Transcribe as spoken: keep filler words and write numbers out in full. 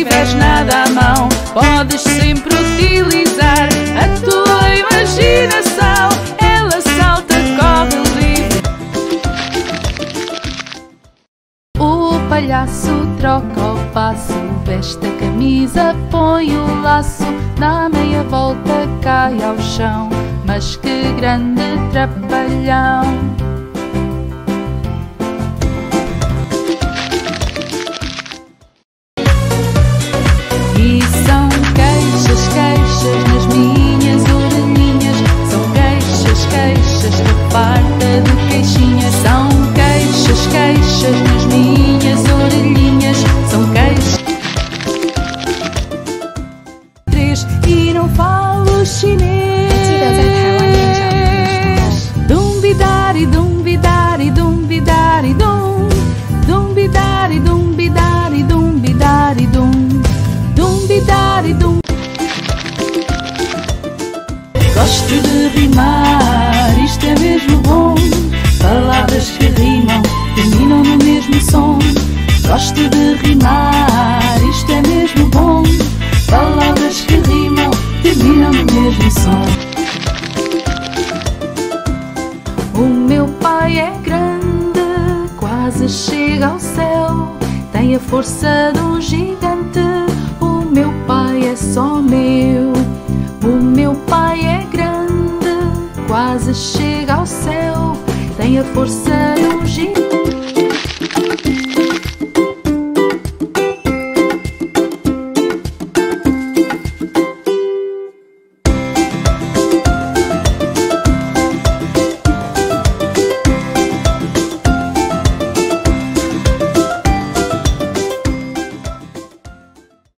tiveres nada à mão, podes sempre utilizar a tua imaginação. Ela salta, corre livre. O palhaço troca o passo, veste a camisa, põe o laço, dá meia volta, cai ao chão. Mas que grande trapalhão! E são queixas, queixas nas minhas orelhinhas, são queixas, queixas, estou farta de queixinhas. São queixas, queixas nas minhas orelhinhas, são queixas. Três e não falo chinês. Dumbidari, dumbidari, dumbidari, dum. Dumbidari, dumbidari, dumbidari, dum. Dumbidari, dum. Gosto de rimar, isto é mesmo bom. Palavras que rimam, terminam no mesmo som. Gosto de rimar, isto é mesmo bom. Palavras que rimam, terminam no mesmo som. O meu pai é grande, quase chega ao céu, tem a força de um gigante. O meu pai é só meu. O meu pai é grande, quase chega ao céu, tem a força